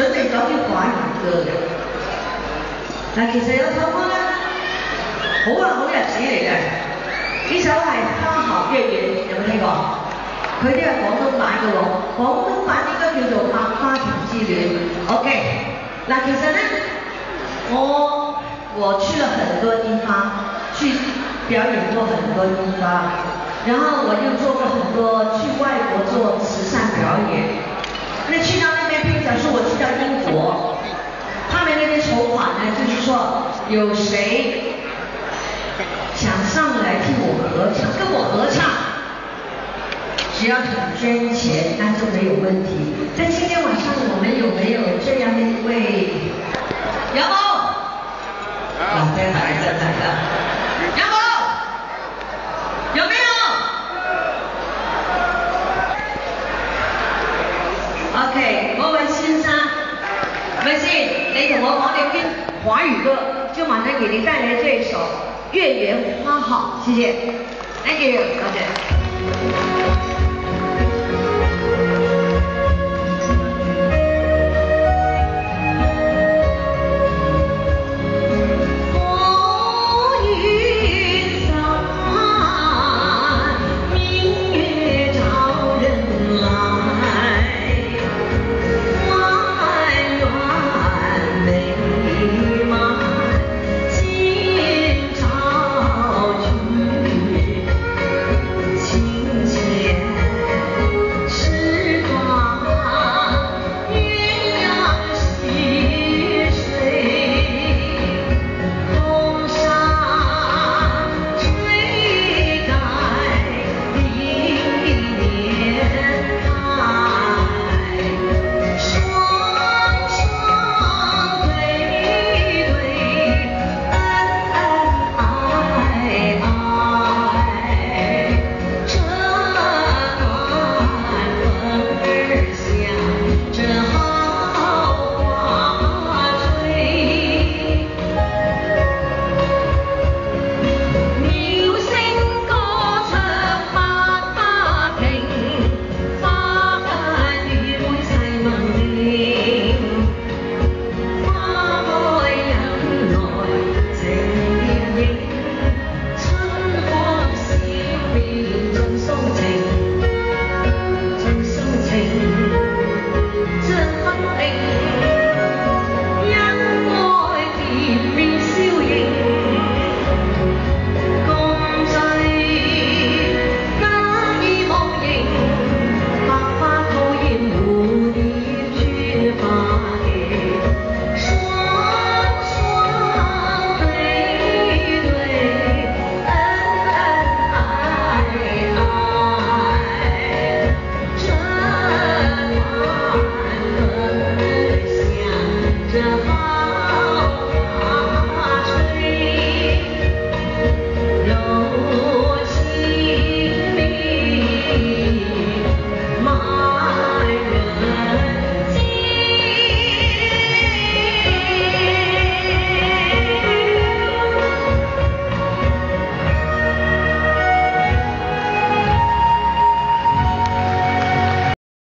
準備咗啲華語歌嘅。嗱，其實有首歌咧，好日子嚟嘅。呢首係花後月圓，有冇聽過？佢啲係廣東版嘅喎，廣東版應該叫做《百花田之戀》。OK， 嗱，其實咧，我去了很多地方，去表演過很多地方，然後我又做過很多去外國做慈善表演。那去到那邊，比如講說我去到英國，他們那邊籌款呢，就是說有誰想上來替我合唱，跟我合唱，只要你捐錢，那就沒有問題。在今天晚上，我們有沒有這樣的一位？有冇？嗱，真係啦，有冇？有沒有？OK， 嗰位先生，咪先，你同我講你編華語歌，就馬上給你帶來這首《月圓花好》，謝謝 ，Thank you，多謝。